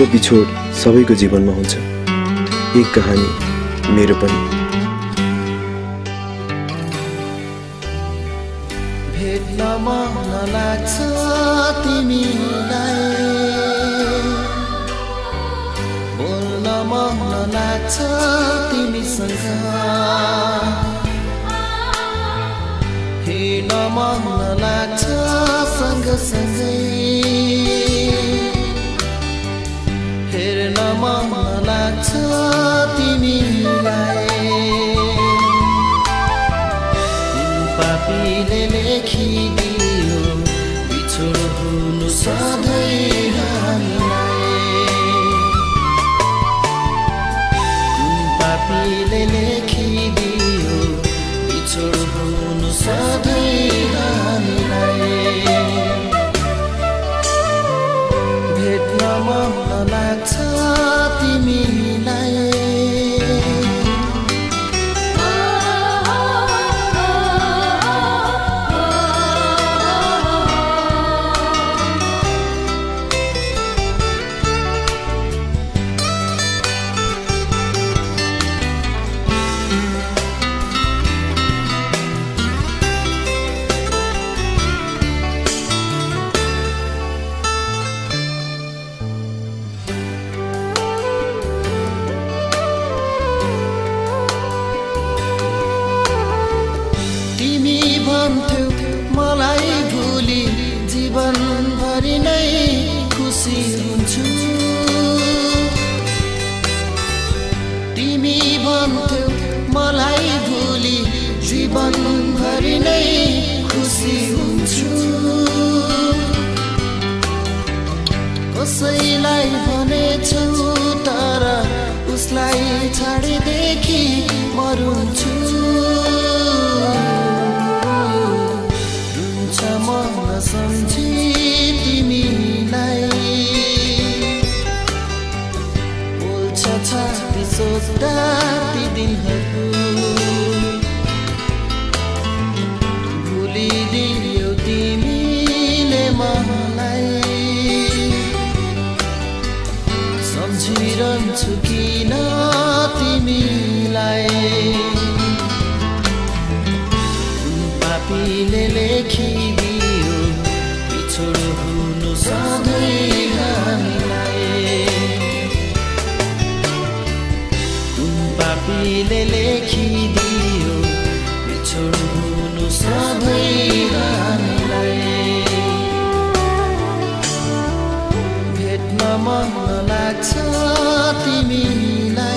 र बिछोड सबैको जीवनमा हुन्छ। एक कहानी मेरो पनि। भेट्न मन लाग्छ तिमीलाई, बोल्न मन लाग्छ तिमीसँग, हिँड्न मन लाग्छ सँगसँगै, हेर्न मन लाग्छ तिमीलाई। पापीले लेखिदियो बिछोड हुनु सधैँ हामीलाई। पापीले लेखिदियो बिछोड हुनु सधैँ हामीलाई। भेट्न मन लाग्छ तिमीलाई। भन्थ्यौ मलाई भुली जीवनभरि नै खुसी हुन्छु। तिमी भन्थ्यौ मलाई भुली जीवनभरि नै खुसी हुन्छु। कसैलाई भनेछौ तर उसलाई छाडेदेखि मरुन्छु। मन सम्झी तिमीलाई, बोल्छ छाती सोच्दा ती दिनहरू। भुलिदियौ तिमीले मलाई, सम्झिरहन्छु किन तिमीलाई। पापीले लेखिदियो बिछोड हुनु सधैँ हामीलाई। कुन पापीले लेखिदियो बिछोड हुनु सधैँ हामीलाई। भेट्न मन लाग्छ तिमीलाई।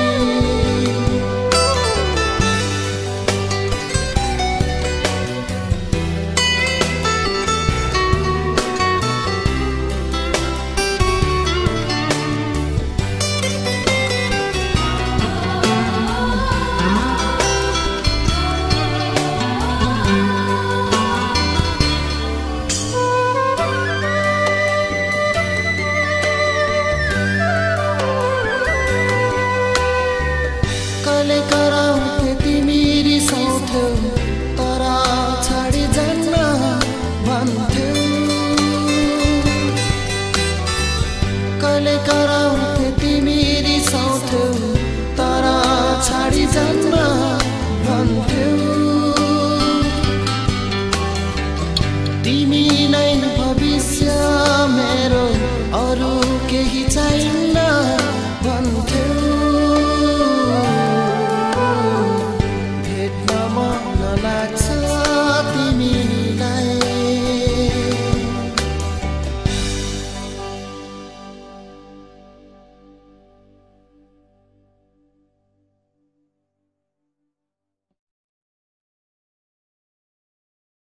कहिले कराउँथे तिमी रिसाउँथ्यौ तर छाडी जान्न भन्थ्यौ। कहिले कराउँथे तिमी रिसाउँथ्यौ तर छाडी जान्न भन्थ्यौ। तिमी नै भविष्य मेरो, अरू केही चाहिन्न भन्थ्यौ।